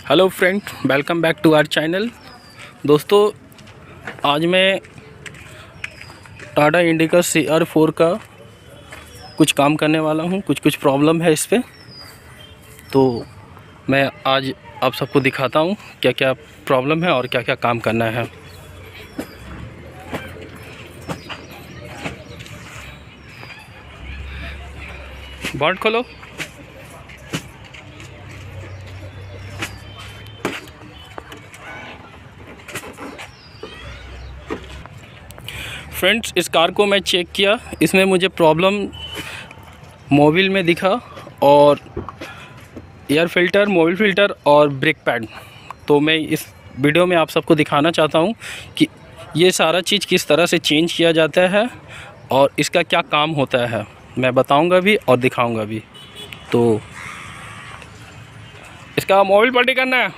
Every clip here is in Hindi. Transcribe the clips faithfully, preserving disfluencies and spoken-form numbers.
Hello friend, welcome back to our channel. दोस्तों, आज मैं Tata Indica C R four का कुछ काम करने वाला हूं। कुछ कुछ प्रॉब्लम है इस पे, तो मैं आज आप सबको दिखाता हूं क्या क्या प्रॉब्लम है और क्या क्या काम करना है। बॉन्ड खोलो। फ्रेंड्स, इस कार को मैं चेक किया, इसमें मुझे प्रॉब्लम मोबिल में दिखा और एयर फिल्टर, मोबिल फिल्टर और ब्रेक पैड। तो मैं इस वीडियो में आप सबको दिखाना चाहता हूं कि ये सारा चीज़ किस तरह से चेंज किया जाता है और इसका क्या काम होता है। मैं बताऊंगा भी और दिखाऊंगा भी। तो इसका मोबिल पलटी करना है।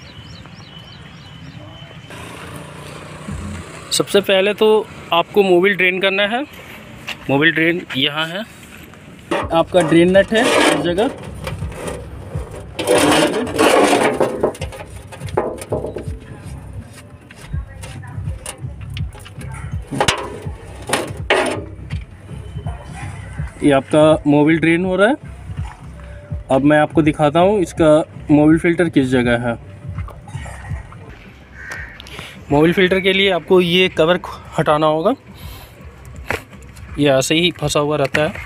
सबसे पहले तो आपको मोबिल ड्रेन करना है। मोबिल ड्रेन यहाँ है, आपका ड्रेन नट है इस जगह। ये आपका मोबिल ड्रेन हो रहा है। अब मैं आपको दिखाता हूँ इसका मोबिल फ़िल्टर किस जगह है। मोबिल फ़िल्टर के लिए आपको ये कवर हटाना होगा, ये ऐसे ही फंसा हुआ रहता है।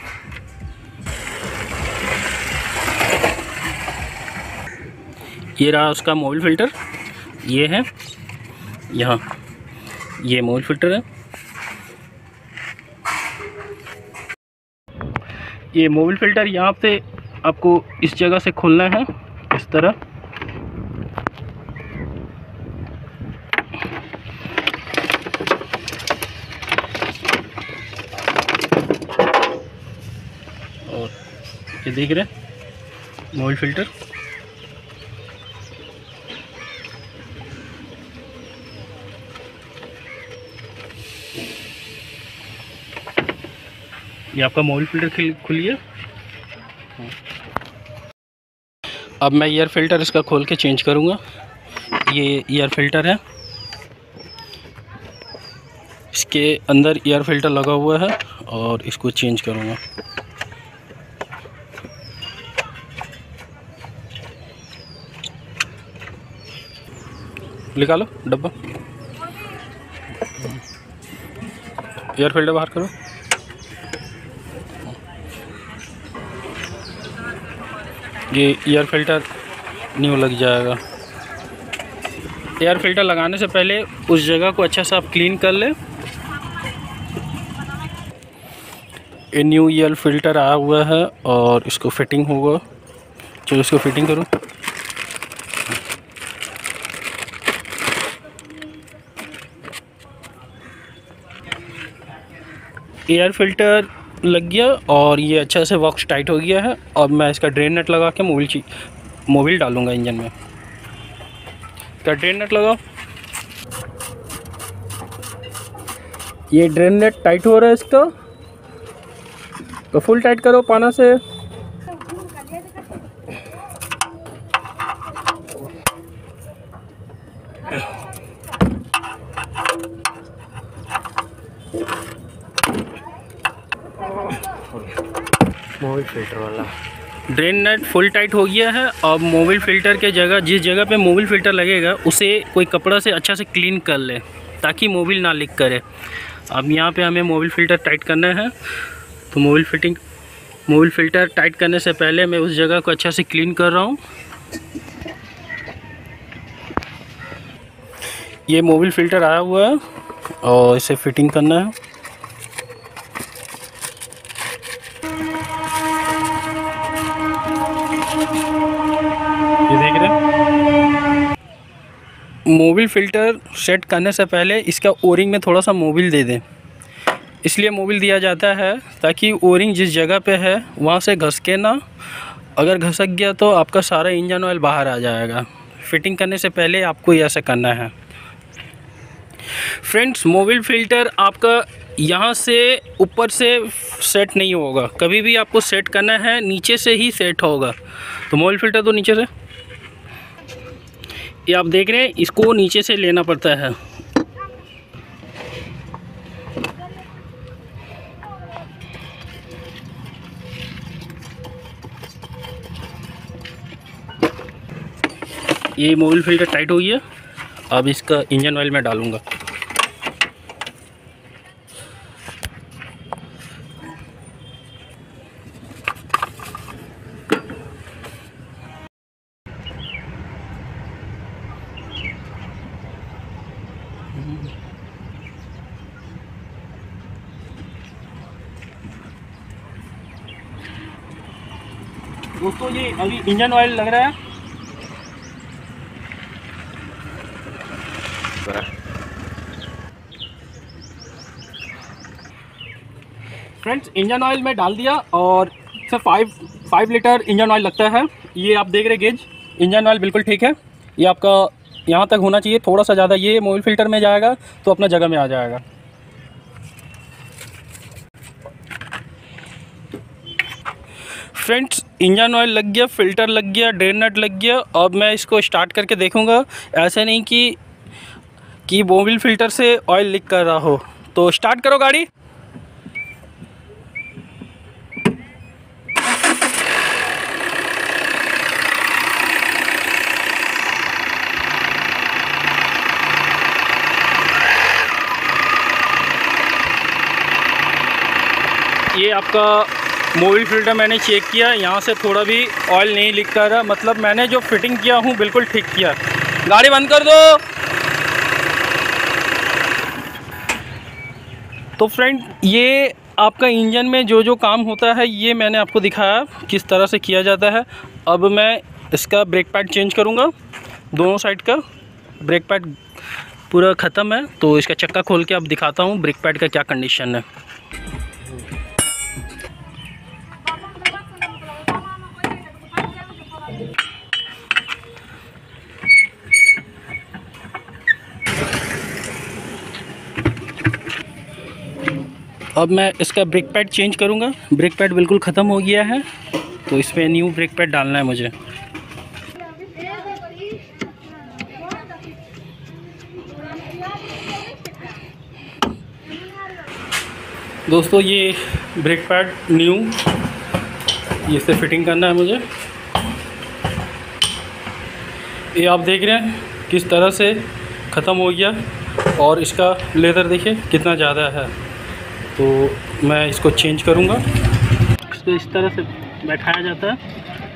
ये रहा उसका मोबिल फ़िल्टर, ये है यहाँ, ये मोबिल फ़िल्टर है। ये मोबिल फ़िल्टर यहाँ पे आपको इस जगह से खोलना है, इस तरह। और ये देख रहे हैं मोबिल फ़िल्टर। ये आपका मोबिल फ़िल्टर खुलिए। अब मैं एयर फ़िल्टर इसका खोल के चेंज करूँगा। ये एयर फ़िल्टर है, इसके अंदर एयर फ़िल्टर लगा हुआ है और इसको चेंज करूँगा। निकालो डब्बा, एयर फ़िल्टर बाहर करो। ये एयर फ़िल्टर न्यू लग जाएगा। एयर फ़िल्टर लगाने से पहले उस जगह को अच्छा से आप क्लीन कर लें। ये न्यू एयर फ़िल्टर आया हुआ है और इसको फिटिंग होगा। चलो इसको फिटिंग करो। एयर फ़िल्टर लग गया और ये अच्छा से बॉक्स टाइट हो गया है। अब मैं इसका ड्रेन नट लगा के मोबिल मोबिल डालूंगा इंजन में। इसका ड्रेन नट लगाओ। ये ड्रेन नट टाइट हो रहा है इसका, तो फुल टाइट करो पाना से। मोबिल फ़िल्टर वाला ड्रेन नट फुल टाइट हो गया है। अब मोबिल फ़िल्टर के जगह, जिस जगह पे मोबिल फ़िल्टर लगेगा उसे कोई कपड़ा से अच्छा से क्लीन कर ले ताकि मोबिल ना लीक करे। अब यहाँ पे हमें मोबिल फ़िल्टर टाइट करना है। तो Mobil fitting Mobil filter tight करने से पहले मैं उस जगह को अच्छा से क्लीन कर रहा हूँ। ये मोबिल फ़िल्टर आया हुआ है और इसे फिटिंग करना है। ये देख रहे हैं, मोबिल फ़िल्टर सेट करने से पहले इसका ओरिंग में थोड़ा सा मोबिल दे दें। इसलिए मोबिल दिया जाता है ताकि ओरिंग जिस जगह पे है वहाँ से घसके ना, अगर घसक गया तो आपका सारा इंजन ऑयल बाहर आ जाएगा। फिटिंग करने से पहले आपको ऐसा करना है। फ्रेंड्स, मोबिल फ़िल्टर आपका यहाँ से ऊपर से सेट नहीं होगा, कभी भी आपको सेट करना है नीचे से ही सेट होगा। तो मोबिल फ़िल्टर तो नीचे से ये आप देख रहे हैं, इसको नीचे से लेना पड़ता है। ये मोबिल फिल्टर टाइट हो गया। अब इसका इंजन ऑयल मैं डालूंगा। दोस्तों ये अभी इंजन ऑयल लग रहा है। फ्रेंड्स, इंजन ऑयल में डाल दिया और सिर्फ five five litre engine oil लगता है। ये आप देख रहे गेज, इंजन ऑयल बिल्कुल ठीक है। ये आपका यहाँ तक होना चाहिए, थोड़ा सा ज़्यादा ये मोबिल फिल्टर में जाएगा तो अपना जगह में आ जाएगा। फ्रेंड्स, इंजन ऑयल लग गया, फ़िल्टर लग गया, ड्रेन नट लग गया। अब मैं इसको स्टार्ट करके देखूँगा। ऐसा नहीं कि कि मोबिल फ़िल्टर से ऑयल लीक कर रहा हो। तो स्टार्ट करो गाड़ी। ये आपका मोबिल फ़िल्टर मैंने चेक किया, यहाँ से थोड़ा भी ऑयल नहीं लीक कर रहा। मतलब मैंने जो फिटिंग किया हूँ बिल्कुल ठीक किया। गाड़ी बंद कर दो। तो फ्रेंड, ये आपका इंजन में जो जो काम होता है ये मैंने आपको दिखाया किस तरह से किया जाता है। अब मैं इसका ब्रेक पैड चेंज करूँगा। दोनों साइड का ब्रेक पैड पूरा ख़त्म है, तो इसका चक्का खोल के अब दिखाता हूँ ब्रेक पैड का क्या कंडीशन है। अब मैं इसका ब्रेक पैड चेंज करूँगा। ब्रेक पैड बिल्कुल ख़त्म हो गया है, तो इसमें न्यू ब्रेक पैड डालना है मुझे। दोस्तों, ये ब्रेक पैड न्यू, इसे फिटिंग करना है मुझे। ये आप देख रहे हैं किस तरह से ख़त्म हो गया, और इसका लेदर देखिए कितना ज़्यादा है। तो मैं इसको चेंज करूँगा। इसको इस तरह से बैठाया जाता है।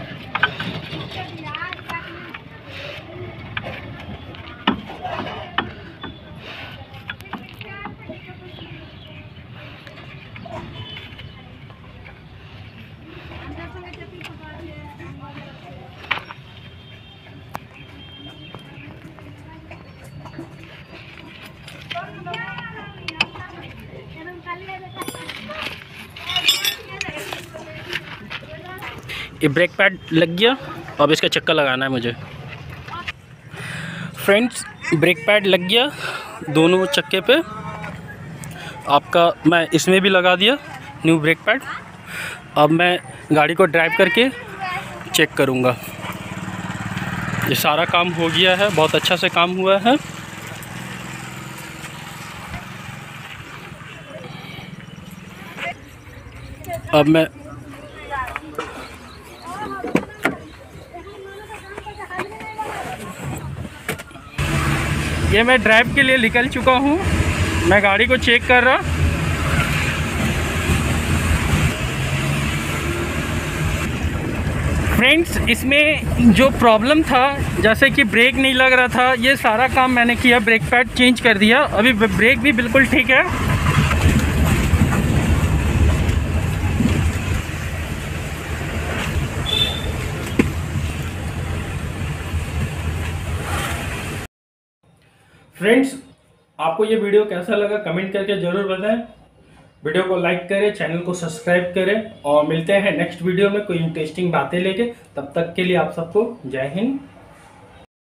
ये ब्रेक पैड लग गया। अब इसका चक्का लगाना है मुझे। फ्रेंड्स, ब्रेक पैड लग गया दोनों चक्के पे आपका। मैं इसमें भी लगा दिया न्यू ब्रेक पैड। अब मैं गाड़ी को ड्राइव करके चेक करूँगा। ये सारा काम हो गया है, बहुत अच्छा से काम हुआ है। अब मैं ये मैं ड्राइव के लिए निकल चुका हूँ। मैं गाड़ी को चेक कर रहा। फ्रेंड्स, इसमें जो प्रॉब्लम था, जैसे कि ब्रेक नहीं लग रहा था, ये सारा काम मैंने किया। ब्रेक पैड चेंज कर दिया। अभी ब्रेक भी बिल्कुल ठीक है। फ्रेंड्स, आपको ये वीडियो कैसा लगा कमेंट करके ज़रूर बताएं। वीडियो को लाइक करें, चैनल को सब्सक्राइब करें, और मिलते हैं नेक्स्ट वीडियो में कोई इंटरेस्टिंग बातें लेके। तब तक के लिए आप सबको जय हिंद।